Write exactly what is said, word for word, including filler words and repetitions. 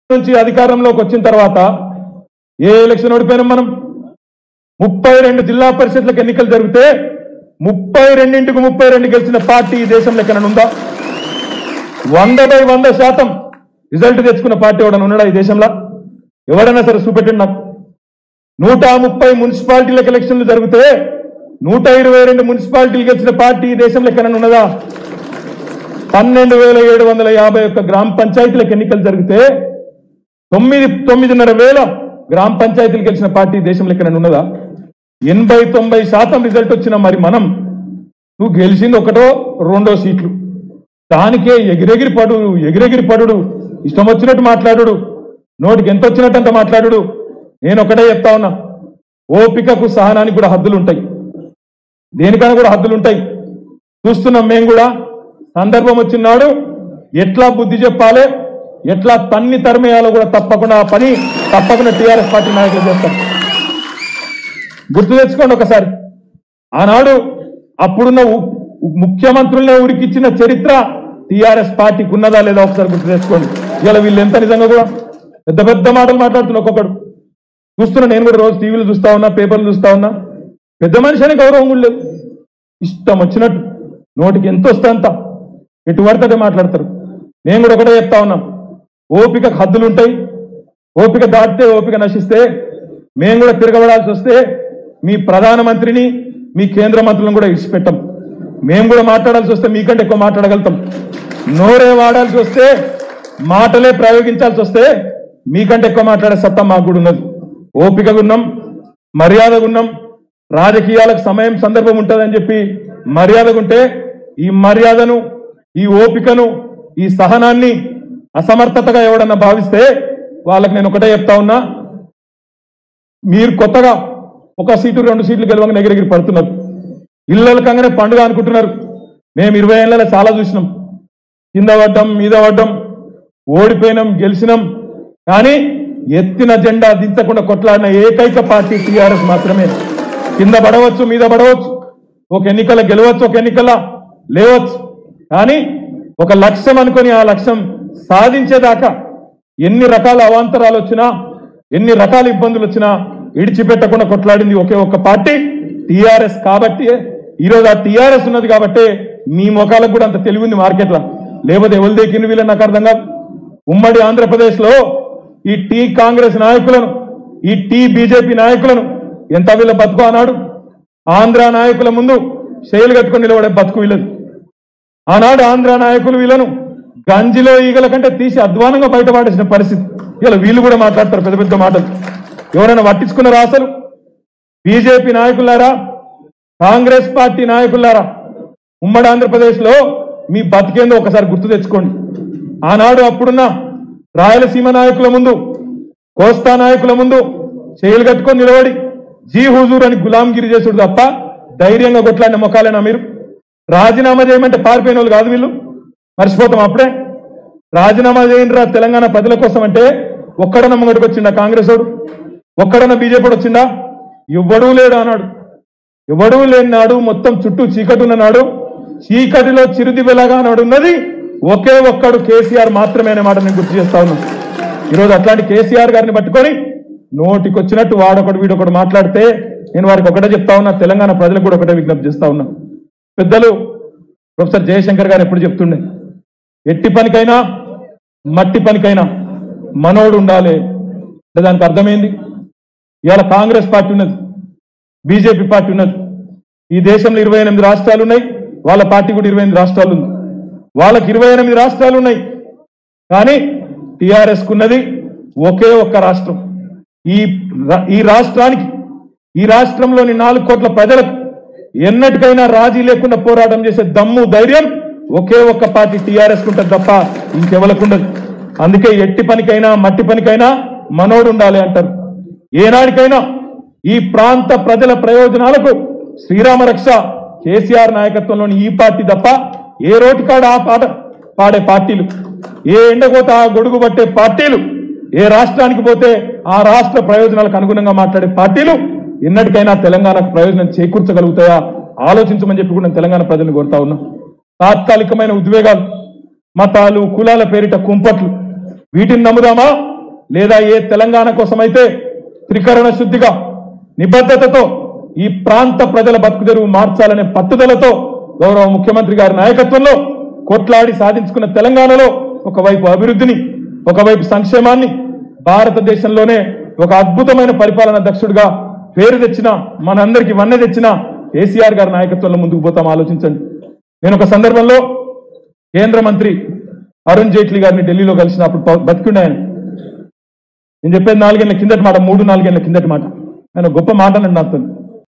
నుంచి అధికారంలోకి వచ్చిన తర్వాత ఏ ఎలక్షన్ ఓడిపోయినాం మనం? ముప్పై రెండు జిల్లా పరిషత్లకు ఎన్నికలు జరిగితే ముప్పై రెండింటికి ముప్పై రెండు గెలిచిన పార్టీ ఈ దేశంలో ఎక్కడైనా ఉందా? వంద బై వంద శాతం రిజల్ట్ తెచ్చుకున్న పార్టీ ఎవడన్నా ఉన్నాడా ఈ దేశంలో? ఎవరైనా సరే చూపెట్టండి నాకు. నూట ముప్పై మున్సిపాలిటీలకు ఎలక్షన్లు జరిగితే నూట ఇరవై రెండు మున్సిపాలిటీలు గెలిచిన పార్టీ ఈ దేశంలో ఎక్కడైనా ఉన్నదా? పన్నెండు వేల ఏడు వందల యాభై ఒక్క గ్రామ పంచాయతీలకు ఎన్నికలు జరిగితే తొమ్మిది తొమ్మిదిన్నర వేల గ్రామ పంచాయతీలు గెలిచిన పార్టీ దేశంలో ఎక్కడైనా ఉన్నదా? ఎనభై తొంభై శాతం రిజల్ట్ వచ్చిన మరి మనం నువ్వు గెలిచింది ఒకటో రెండో సీట్లు, దానికే ఎగిరెగిరి పడు ఎగిరెగిరి పడు ఇష్టం వచ్చినట్టు మాట్లాడు, నోటికి ఎంత వచ్చినట్టు అంత మాట్లాడు. నేను ఒకటే చెప్తా ఉన్నా, ఓపికకు సహనానికి కూడా హద్దులు ఉంటాయి, దేనికైనా కూడా హద్దులు ఉంటాయి. చూస్తున్నాం మేము కూడా. సందర్భం వచ్చినాడు ఎట్లా బుద్ధి చెప్పాలి, ఎట్లా తన్ని తరిమేయాలో కూడా తప్పకుండా ఆ పని తప్పకుండా టీఆర్ఎస్ పార్టీ నాయకులు చేస్తారు. గుర్తు తెచ్చుకోండి ఒకసారి. ఆనాడు అప్పుడున్న ముఖ్యమంత్రులనే ఉరికిచ్చిన చరిత్ర టీఆర్ఎస్ పార్టీకి ఉన్నదా లేదా ఒకసారి గుర్తు తెచ్చుకోండి. ఇలా వీళ్ళు ఎంత నిజంగా కూడా పెద్ద పెద్ద మాటలు మాట్లాడుతున్నా. ఒక్కొక్కడు చూస్తున్నా, నేను కూడా రోజు టీవీలు చూస్తా ఉన్నా, పేపర్లు చూస్తా ఉన్నా. పెద్ద మనిషి అనే గౌరవం కూడా లేదు. ఇష్టం వచ్చినట్టు నోటికి ఎంత వస్తే అంత ఎటు పడితే మాట్లాడతారు. నేను కూడా ఒకటే చెప్తా ఉన్నా, ఓపిక హద్దులు ఉంటాయి. ఓపిక దాటితే ఓపిక నశిస్తే మేము కూడా తిరగబడాల్సి వస్తే మీ ప్రధానమంత్రిని మీ కేంద్ర మంత్రులను కూడా ఇడిచిపెట్టాం. మేము కూడా మాట్లాడాల్సి వస్తే మీకంటే ఎక్కువ మాట్లాడగలుగుతాం. నోరే వాడాల్సి వస్తే మాటలే ప్రయోగించాల్సి వస్తే మీకంటే ఎక్కువ మాట్లాడే సత్తా మాకు కూడా ఉన్నది. ఓపికగా ఉన్నాం, మర్యాదగా ఉన్నాం. రాజకీయాలకు సమయం సందర్భం ఉంటుందని చెప్పి మర్యాదగా ఉంటే ఈ మర్యాదను, ఈ ఓపికను, ఈ సహనాన్ని అసమర్థతగా ఎవడన్నా భావిస్తే వాళ్ళకి నేను ఒకటే చెప్తా ఉన్నా, మీరు కొత్తగా ఒక సీటు రెండు సీట్లు గెలవంగా ఎగిరెగిరి పడుతున్నారు. ఇళ్ళకంగానే పండుగ అనుకుంటున్నారు. మేము ఇరవై ఏళ్ళలో చాలా చూసినాం. కింద పడ్డం, మీద పడ్డం, ఓడిపోయినాం, గెలిచినాం. కానీ ఎత్తిన జెండా దించకుండా కొట్లాడిన ఏకైక పార్టీ టీఆర్ఎస్ మాత్రమే. కింద పడవచ్చు, మీద పడవచ్చు, ఒక ఎన్నికల గెలవచ్చు, ఒక ఎన్నికల లేవచ్చు. కానీ ఒక లక్ష్యం అనుకొని ఆ లక్ష్యం సాధించేదాకా ఎన్ని రకాల అవాంతరాలు వచ్చినా, ఎన్ని రకాల ఇబ్బందులు వచ్చినా ఇడిచిపెట్టకుండా కొట్లాడింది ఒకే ఒక్క పార్టీ టీఆర్ఎస్. కాబట్టి ఈరోజు ఆ టీఆర్ఎస్ ఉన్నది కాబట్టి మీ ముఖాలకు కూడా అంత తెలివి ఉంది మార్కెట్లో. లేకపోతే ఎవరు దేకింది వీళ్ళని నాకు అర్థం కాదు. ఉమ్మడి ఆంధ్రప్రదేశ్ లో ఈ టీ కాంగ్రెస్ నాయకులను, ఈ టీ బీజేపీ నాయకులను ఎంత వీళ్ళ బతుకు అన్నాడు. ఆంధ్ర నాయకుల ముందు శైలు కట్టుకొని నిలబడే బతుకు వీళ్ళది. ఆనాడు ఆంధ్ర నాయకులు వీళ్ళను గంజిలో ఈగల కంటే తీసి అధ్వానంగా బయటపడేసిన పరిస్థితి. ఇలా వీళ్ళు కూడా మాట్లాడతారు పెద్ద పెద్ద మాటలు. ఎవరైనా పట్టించుకున్నారా అసలు? బీజేపీ నాయకులారా, కాంగ్రెస్ పార్టీ నాయకులారా, ఉమ్మడి ఆంధ్రప్రదేశ్ లో మీ బతికేందో ఒకసారి గుర్తు తెచ్చుకోండి. ఆనాడు అప్పుడున్న రాయలసీమ నాయకుల ముందు, కోస్తా నాయకుల ముందు చేతులు కట్టుకొని నిలబడి జీ హుజూర్ అని గులాంగిరి చేసుడు తప్ప ధైర్యంగా కొట్లాడిన మొక్కాలేనా మీరు? రాజీనామా చేయమంటే పారిపోయిన వాళ్ళు కాదు వీళ్ళు. మర్చిపోతాం అప్పుడే. రాజీనామా చేయండిరా తెలంగాణ ప్రజల కోసం అంటే ఒక్కడన్నా ముంగడికి వచ్చిండా కాంగ్రెస్ వాడు? ఒక్కడన్నా బీజేపీ వచ్చిందా? ఎవ్వడూ లేడు అన్నాడు. ఎవడూ లేని నాడు, మొత్తం చుట్టూ చీకటి ఉన్న నాడు, చీకటిలో చిరుది వెలగా నాడు ఉన్నది ఒకే ఒక్కడు కేసీఆర్ మాత్రమే అనే మాట నేను గుర్తు చేస్తా ఉన్నాను. ఈరోజు అట్లాంటి కేసీఆర్ గారిని పట్టుకొని నోటికి వచ్చినట్టు వాడొకడు వీడొకడు మాట్లాడితే నేను వారికి ఒకటే చెప్తా ఉన్నా, తెలంగాణ ప్రజలకు కూడా ఒకటే విజ్ఞప్తి చేస్తా ఉన్నా. పెద్దలు ప్రొఫెసర్ జయశంకర్ గారు ఎప్పుడు చెప్తుండే, ఎట్టి పనికైనా మట్టి పనికైనా మనోడు ఉండాలి అంటే దానికి అర్థమైంది. ఇవాళ కాంగ్రెస్ పార్టీ ఉన్నది, బీజేపీ పార్టీ ఉన్నది. ఈ దేశంలో ఇరవై ఎనిమిది రాష్ట్రాలు ఉన్నాయి, వాళ్ళ పార్టీ కూడా ఇరవై ఎనిమిది రాష్ట్రాలు ఉంది. వాళ్ళకి ఇరవై ఎనిమిది రాష్ట్రాలు ఉన్నాయి, కానీ టీఆర్ఎస్ కున్నది ఒకే ఒక్క రాష్ట్రం. ఈ ఈ రాష్ట్రానికి, ఈ రాష్ట్రంలోని నాలుగు కోట్ల ప్రజలకు ఎన్నటికైనా రాజీ లేకుండా పోరాటం చేసే దమ్ము, ధైర్యం ఒకే ఒక్క పార్టీ టీఆర్ఎస్ ఉంటుంది తప్ప ఇంకెవరికి ఉండదు. అందుకే ఎట్టి పనికైనా మట్టి పనికైనా మనోడు ఉండాలి అంటారు. ఏనాడికైనా ఈ ప్రాంత ప్రజల ప్రయోజనాలకు శ్రీరామ రక్ష కేసీఆర్ నాయకత్వంలోని ఈ పార్టీ తప్ప ఏ రోటికాడ ఆ పాట పాడే పార్టీలు, ఏ ఎండకోత ఆ గొడుగు పట్టే పార్టీలు, ఏ రాష్ట్రానికి పోతే ఆ రాష్ట్ర ప్రయోజనాలకు అనుగుణంగా మాట్లాడే పార్టీలు ఎన్నటికైనా తెలంగాణకు ప్రయోజనం చేకూర్చగలుగుతాయా ఆలోచించమని చెప్పి కూడా నేను తెలంగాణ ప్రజలను కోరుతా ఉన్నా. తాత్కాలికమైన ఉద్వేగాలు, మతాలు, కులాల పేరిట కుంపట్లు, వీటిని నమ్ముదామా లేదా ఏ తెలంగాణ కోసమైతే త్రికరణ శుద్ధిగా నిబద్ధతతో ఈ ప్రాంత ప్రజల బతుకుదెరువు మార్చాలనే పట్టుదలతో గౌరవ ముఖ్యమంత్రి గారి నాయకత్వంలో కొట్లాడి సాధించుకున్న తెలంగాణలో ఒకవైపు అభివృద్ధిని, ఒకవైపు సంక్షేమాన్ని, భారతదేశంలోనే ఒక అద్భుతమైన పరిపాలన దక్షుడిగా పేరు తెచ్చిన, మనందరికీ వన్నె తెచ్చిన కేసీఆర్ గారి నాయకత్వంలో ముందుకు పోతాం. ఆలోచించండి. నేను ఒక సందర్భంలో కేంద్ర మంత్రి అరుణ్ జైట్లీ గారిని ఢిల్లీలో కలిసినప్పుడు బతికుండే ఆయన. నేను చెప్పేది నాలుగేళ్ల కిందటి మాట, మూడు నాలుగేళ్ల కిందటి మాట. ఆయన గొప్ప మాట నన్ను నాతో